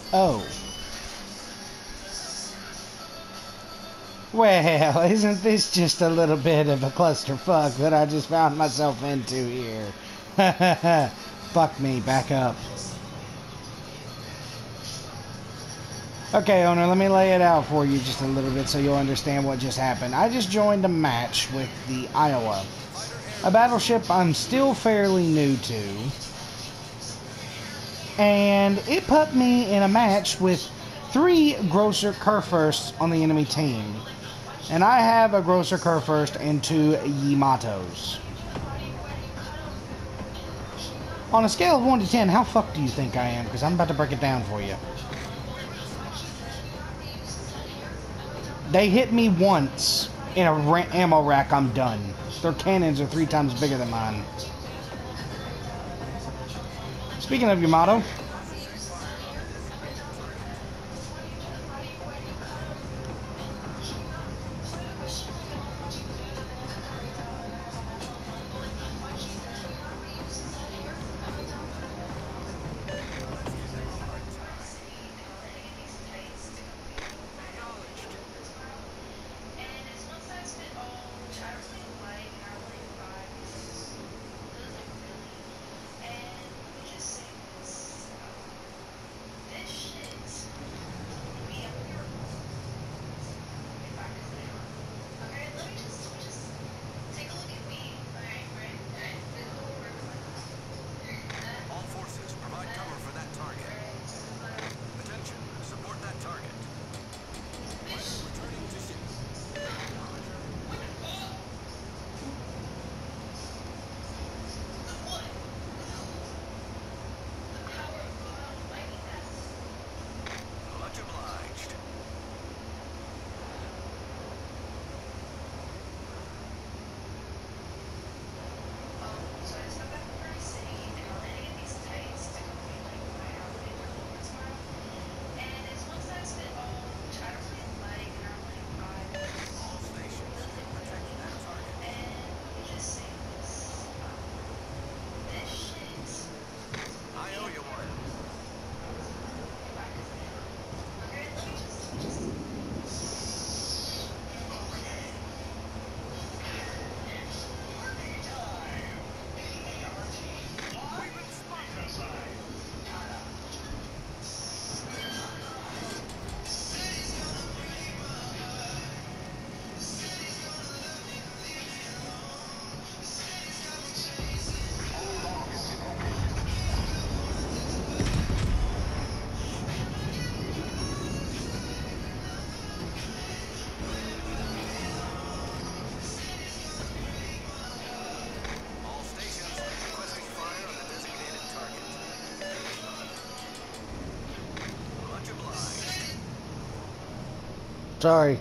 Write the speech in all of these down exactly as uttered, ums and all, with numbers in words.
Oh. Well, isn't this just a little bit of a clusterfuck that I just found myself into here? Fuck me, back up. Okay, owner, let me lay it out for you just a little bit so you'll understand what just happened. I just joined a match with the Iowa, a battleship I'm still fairly new to, and it put me in a match with three Grosser Kurfürsts on the enemy team. And I have a Grosser Kurfürst and two Yamatos. On a scale of one to ten, how fucked do you think I am? Because I'm about to break it down for you. They hit me once in a ra ammo rack, I'm done. Their cannons are three times bigger than mine. Speaking of Yamato, sorry.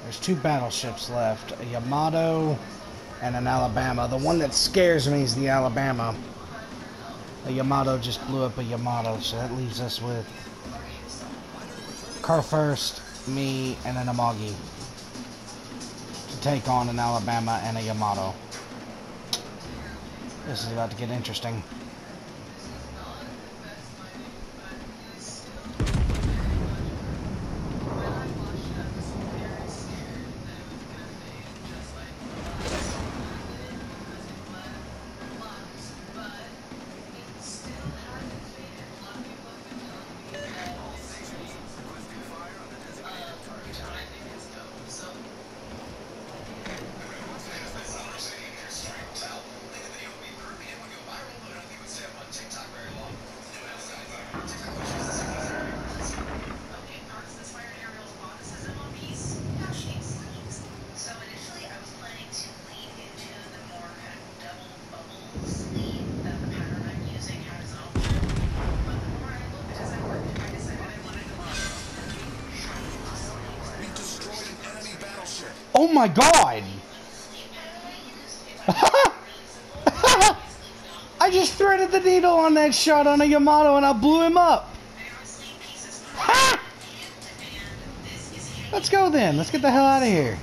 There's two battleships left, a Yamato and an Alabama. The one that scares me is the Alabama. A Yamato just blew up a Yamato, so that leaves us with Kurfürst, me, and an Amagi to take on an Alabama and a Yamato. This is about to get interesting. Oh my god! I just threaded the needle on that shot on a Yamato and I blew him up! Ha! Let's go then. Let's get the hell out of here.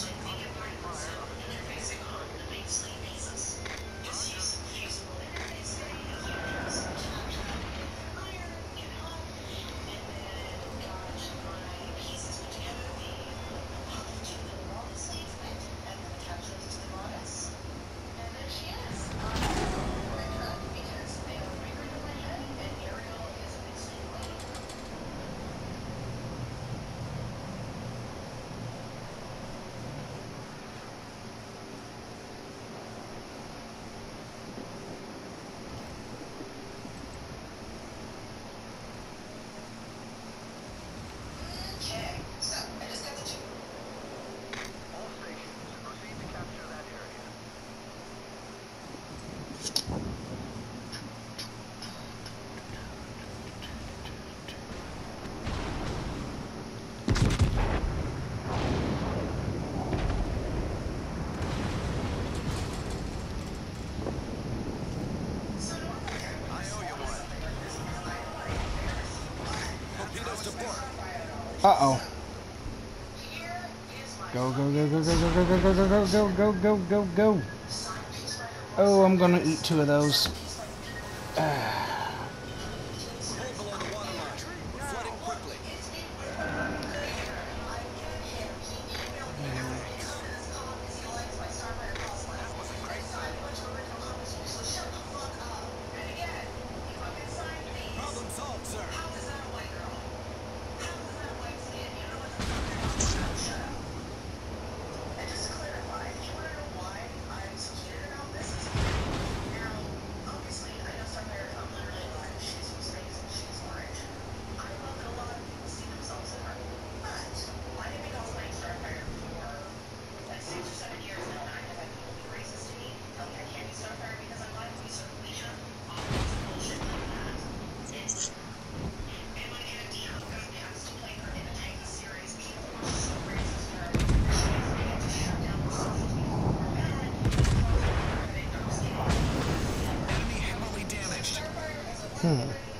Uh-oh. Go, go, go, go, go, go, go, go, go, go, go, go, go, go. Oh, I'm gonna eat two of those. Uh. Hmm.